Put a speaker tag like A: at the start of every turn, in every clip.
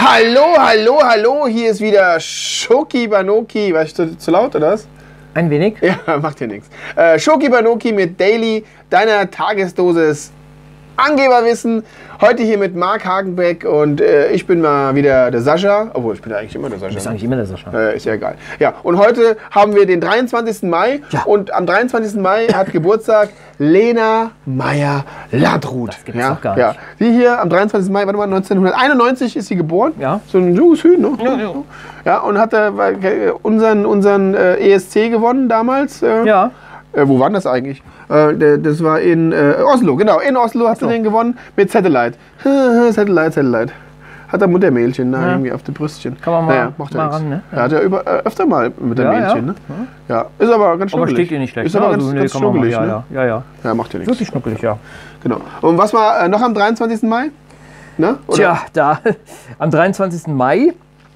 A: Hallo, hallo, hallo, hier ist wieder Schoki Banoki. War ich zu laut, oder was?
B: Ein wenig.
A: Ja, macht ja nichts. Schoki Banoki mit Daily, deiner Tagesdosis Angeberwissen. Heute hier mit Marc Hagenbeck und ich bin mal wieder der Sascha. Obwohl, ich bin ja eigentlich immer der Sascha.
B: Du bist eigentlich immer der Sascha.
A: Ist ja egal. Ja, und heute haben wir den 23. Mai.
B: Ja.
A: Und am 23. Mai hat Geburtstag Lena Meyer-Landrut.
B: Das gibt's doch gar nicht.
A: Ja. Die hier am 23. Mai, warte mal, 1991 ist sie geboren.
B: Ja.
A: So ein junges Hühn, ne?
B: Ja, ja.
A: Ja, und hat unseren ESC gewonnen damals.
B: Ja.
A: Wo war das eigentlich? Das war in Oslo, genau. In Oslo hat sie den gewonnen mit Satellite. Satellite. Hat er Muttermählchen irgendwie auf dem Brüstchen.
B: Kann man mal,
A: macht
B: mal
A: ja
B: ran, ne?
A: Er hat ja öfter mal Muttermählchen, ne? Ja, ist aber ganz schnuckelig.
B: Aber steht dir nicht schlecht.
A: Ist aber
B: Also,
A: ganz
B: kann man
A: schnuckelig,
B: mal,
A: ne?
B: Ja.
A: Ja, macht ja nichts.
B: Wirklich schnuckelig, ja.
A: Genau. Und was war noch am 23. Mai? Ne? Oder?
B: Tja, da am 23. Mai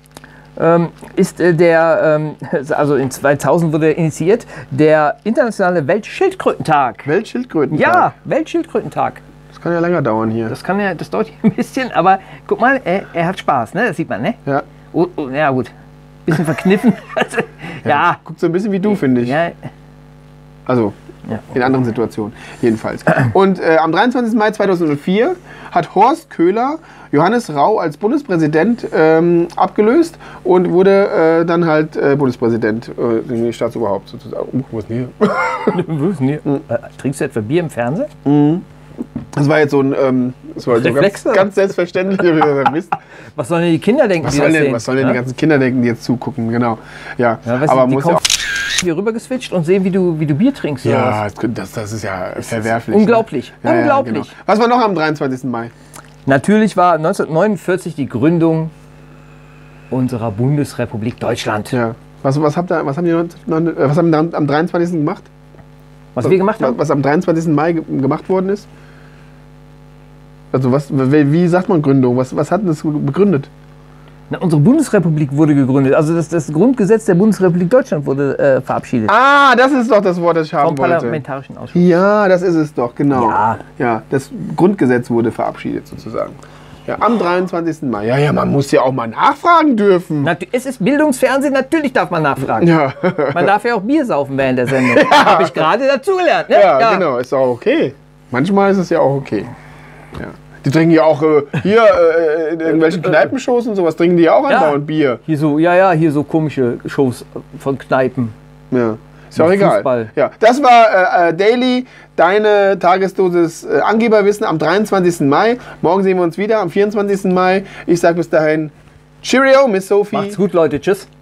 B: ist also in 2000 wurde initiiert, der internationale Weltschildkrötentag.
A: Weltschildkrötentag?
B: Ja, Weltschildkrötentag.
A: Das kann ja länger dauern hier.
B: Das dauert hier ein bisschen, aber guck mal, er hat Spaß, ne? Das sieht man, ne?
A: Ja.
B: Oh, ja gut, bisschen verkniffen. Also, ja.
A: Guckt so ein bisschen wie du, finde ich.
B: Ja.
A: Also,
B: Ja.
A: in anderen Situationen, jedenfalls. Und am 23. Mai 2004 hat Horst Köhler Johannes Rau als Bundespräsident abgelöst und wurde dann halt Bundespräsident, Staatsoberhaupt sozusagen. Wo ist denn hier?
B: Trinkst du etwa Bier im Fernsehen?
A: Das war jetzt so ein
B: Reflex,
A: ganz selbstverständlich. Mist.
B: Was sollen denn die Kinder denken,
A: Was
B: die
A: sollen
B: das
A: denn,
B: sehen?
A: was sollen denn die ganzen Kinder denken, die jetzt zugucken? Genau. Ja,
B: Ja, weißt
A: aber
B: du, die
A: muss ja
B: kommen
A: auch.
B: hier rüber geswitcht und sehen, wie du Bier trinkst. oder
A: Ja,
B: was?
A: das ist ja verwerflich.
B: Unglaublich.
A: Ne? Ja,
B: Unglaublich.
A: Ja, genau. Was war noch am 23. Mai?
B: Natürlich war 1949 die Gründung unserer Bundesrepublik Deutschland.
A: Ja. Was haben die am 23. gemacht?
B: Was wir gemacht haben?
A: Was am 23. Mai gemacht worden ist? Also wie sagt man Gründung? Was hat das begründet?
B: Na, unsere Bundesrepublik wurde gegründet. Also das Grundgesetz der Bundesrepublik Deutschland wurde verabschiedet.
A: Ah, das ist doch das Wort, das ich haben
B: Vom
A: wollte.
B: Parlamentarischen Ausschuss.
A: Ja, das ist es doch, genau.
B: Ja.
A: Das Grundgesetz wurde verabschiedet sozusagen. Ja, am 23. Mai. Ja, man muss ja auch mal nachfragen dürfen.
B: Es ist Bildungsfernsehen, natürlich darf man nachfragen.
A: Ja.
B: Man darf ja auch Bier saufen während der Sendung. Habe ich gerade dazugelernt. Ne?
A: Ja, genau, ist auch okay. Manchmal ist es ja auch okay. Ja. Die trinken ja auch in irgendwelchen Kneipenshows und sowas, trinken die ja auch andauernd Bier.
B: Hier so komische Shows von Kneipen.
A: Ja. Ist ja auch
B: Mit
A: egal.
B: Fußball.
A: Ja, das war Daily, deine Tagesdosis Angeberwissen am 23. Mai. Morgen sehen wir uns wieder am 24. Mai. Ich sage bis dahin Cheerio, Miss Sophie.
B: Macht's gut, Leute. Tschüss.